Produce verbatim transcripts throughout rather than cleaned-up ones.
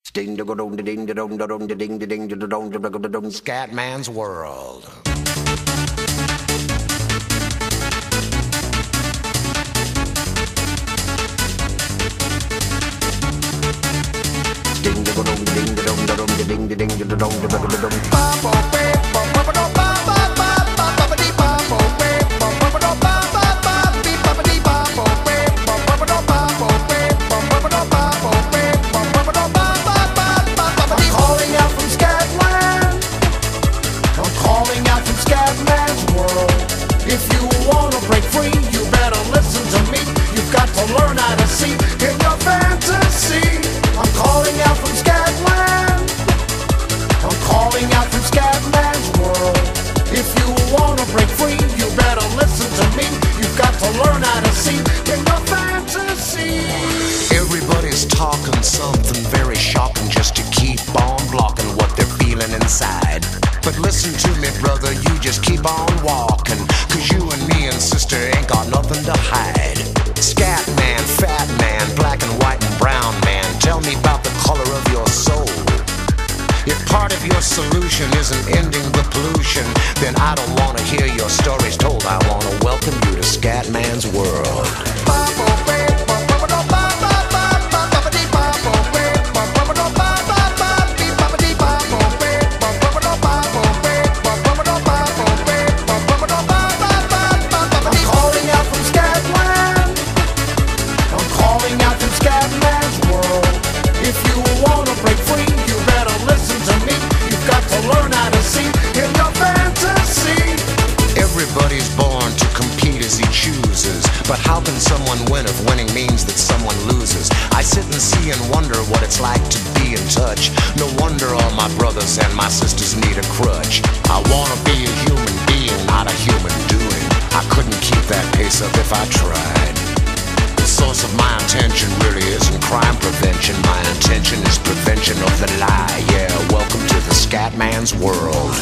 Scatman's World. Talking something very shocking just to keep on blocking what they're feeling inside. But listen to me, brother, you just keep on walking, cause you and me and sister ain't got nothing to hide. Scat man, fat man, black and white and brown man, tell me about the color of your soul. If part of your solution isn't ending the pollution, then I don't want to hear your stories told. I want to welcome you to Scatman's World. But how can someone win if winning means that someone loses? I sit and see and wonder what it's like to be in touch. No wonder all my brothers and my sisters need a crutch. I wanna be a human being, not a human doing. I couldn't keep that pace up if I tried. The source of my intention really isn't crime prevention. My intention is prevention of the lie. Yeah, welcome to the Scatman's World.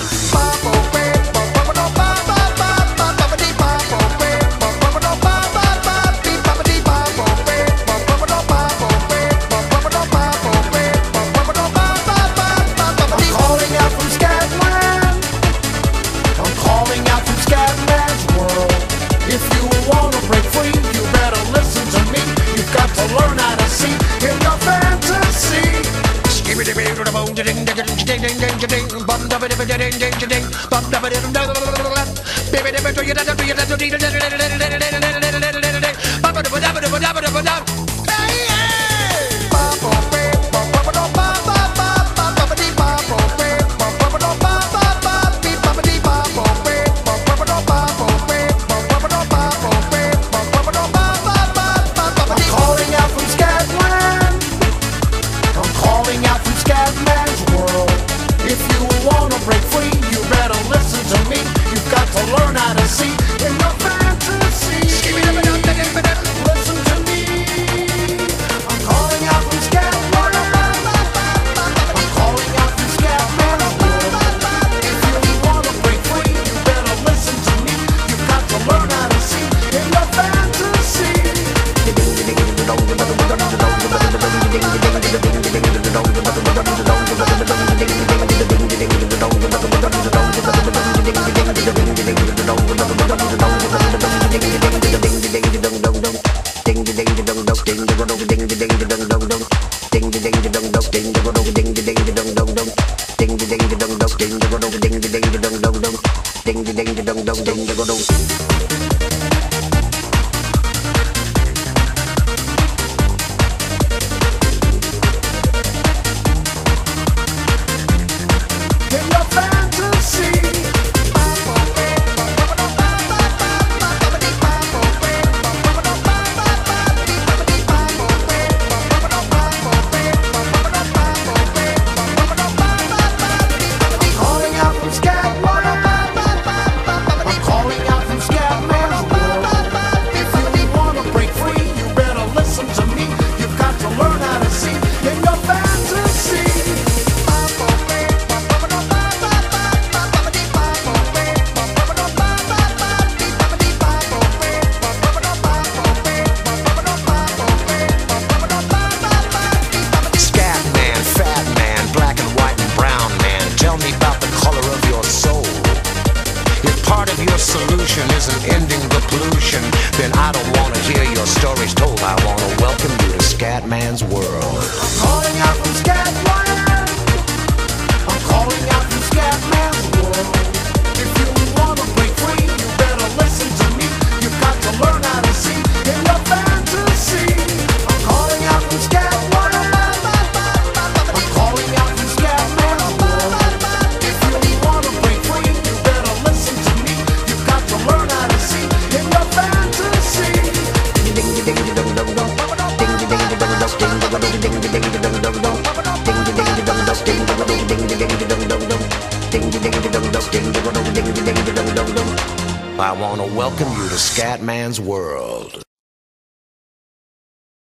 revolution isn't ending the pollution, then I don't want to hear your stories told. I want to welcome you to Scatman's world. I'm calling out from Scatland. I'm calling out from Scatman's world. If you want to break free, you better listen to me. You've got to learn how to see in your fantasy. I'm calling out from Scatland. I'm calling out from Scatman's world. If you want to break free, you better listen to me. You've got to learn how to see in your fantasy. Ding ding ding ding dong dong dong. Ding ding ding dong dong ding ding ding ding ding dong dong dong. Ding ding ding dong dong ding ding ding ding ding dong dong dong. Ding ding ding dong dong ding ding ding ding ding dong dong dong. I want to welcome you to Scatman's world.